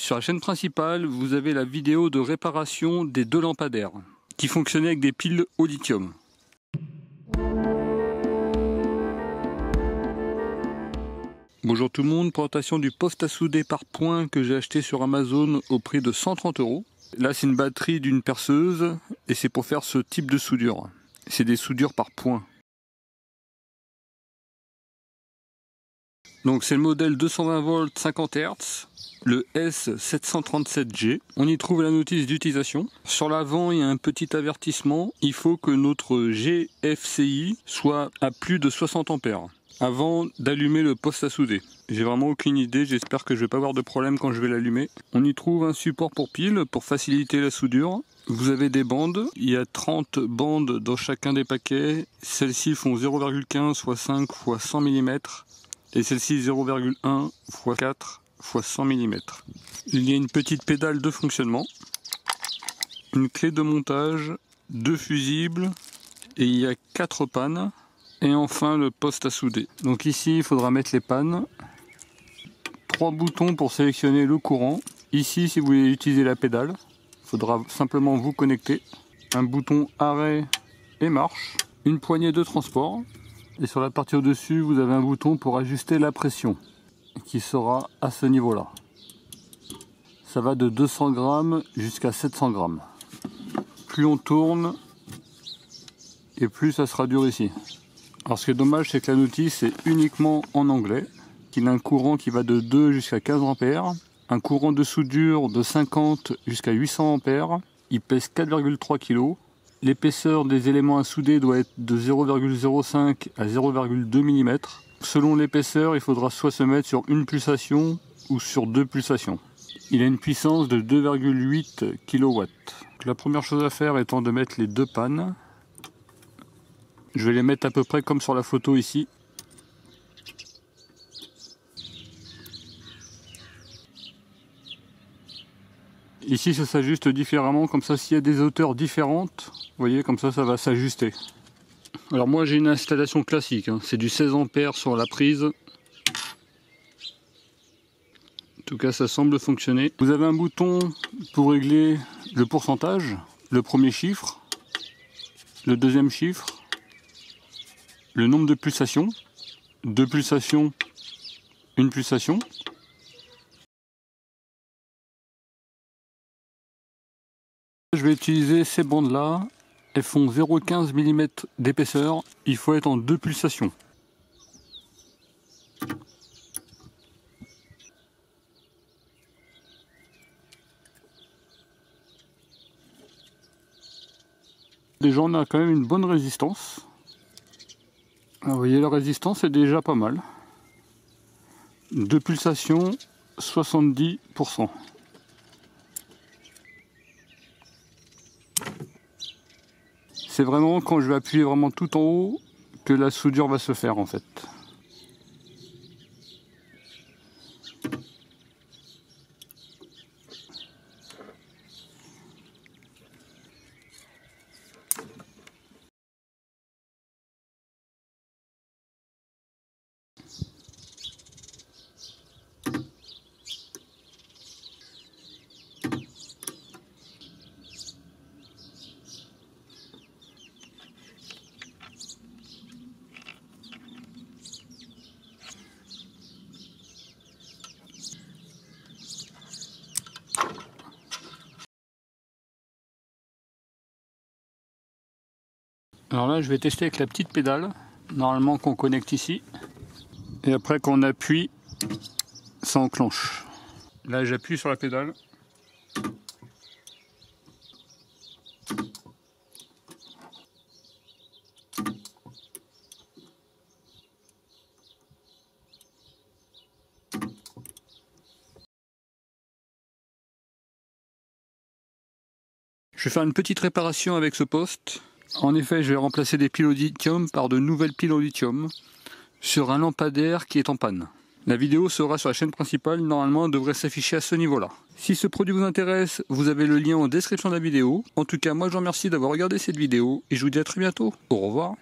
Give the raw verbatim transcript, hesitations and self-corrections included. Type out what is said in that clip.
Sur la chaîne principale, vous avez la vidéo de réparation des deux lampadaires qui fonctionnaient avec des piles au lithium. Bonjour tout le monde, présentation du poste à souder par points que j'ai acheté sur Amazon au prix de cent trente euros. Là c'est une batterie d'une perceuse et c'est pour faire ce type de soudure. C'est des soudures par points. Donc c'est le modèle deux cent vingt volts cinquante hertz, le S sept cent trente-sept G. On y trouve la notice d'utilisation. Sur l'avant il y a un petit avertissement, il faut que notre G F C I soit à plus de soixante ampères avant d'allumer le poste à souder. J'ai vraiment aucune idée, j'espère que je vais pas avoir de problème quand je vais l'allumer. On y trouve un support pour piles pour faciliter la soudure. Vous avez des bandes, il y a trente bandes dans chacun des paquets. Celles-ci font zéro virgule quinze fois cinq fois cent millimètres. Et celle-ci zéro virgule un fois quatre fois cent millimètres. Il y a une petite pédale de fonctionnement, une clé de montage, deux fusibles et il y a quatre pannes et enfin le poste à souder. Donc ici il faudra mettre les pannes, trois boutons pour sélectionner le courant. Ici si vous voulez utiliser la pédale, il faudra simplement vous connecter, un bouton arrêt et marche, une poignée de transport. Et sur la partie au-dessus, vous avez un bouton pour ajuster la pression, qui sera à ce niveau-là. Ça va de deux cents grammes jusqu'à sept cents grammes. Plus on tourne, et plus ça sera dur ici. Alors ce qui est dommage, c'est que la notice est uniquement en anglais. Il a un courant qui va de deux jusqu'à quinze ampères, un courant de soudure de cinquante jusqu'à huit cents ampères. Il pèse quatre virgule trois kilos. L'épaisseur des éléments à souder doit être de zéro virgule zéro cinq à zéro virgule deux millimètres. Selon l'épaisseur, il faudra soit se mettre sur une pulsation ou sur deux pulsations. Il a une puissance de deux virgule huit kilowatts. La première chose à faire étant de mettre les deux pannes. Je vais les mettre à peu près comme sur la photo ici. Ici ça s'ajuste différemment, comme ça s'il y a des hauteurs différentes, vous voyez, comme ça ça va s'ajuster. Alors moi j'ai une installation classique, hein. C'est du seize ampères sur la prise. En tout cas ça semble fonctionner. Vous avez un bouton pour régler le pourcentage, le premier chiffre, le deuxième chiffre, le nombre de pulsations, deux pulsations, une pulsation. Je vais utiliser ces bandes là, elles font zéro virgule quinze millimètres d'épaisseur, il faut être en deux pulsations. Déjà on a quand même une bonne résistance. Alors, vous voyez la résistance est déjà pas mal. Deux pulsations, soixante-dix pour cent. C'est vraiment quand je vais appuyer vraiment tout en haut que la soudure va se faire en fait. Alors là je vais tester avec la petite pédale, normalement qu'on connecte ici, et après qu'on appuie, ça enclenche. Là j'appuie sur la pédale. Je vais faire une petite réparation avec ce poste. En effet, je vais remplacer des piles au lithium par de nouvelles piles au lithium sur un lampadaire qui est en panne. La vidéo sera sur la chaîne principale, normalement elle devrait s'afficher à ce niveau-là. Si ce produit vous intéresse, vous avez le lien en description de la vidéo. En tout cas, moi je vous remercie d'avoir regardé cette vidéo et je vous dis à très bientôt. Au revoir.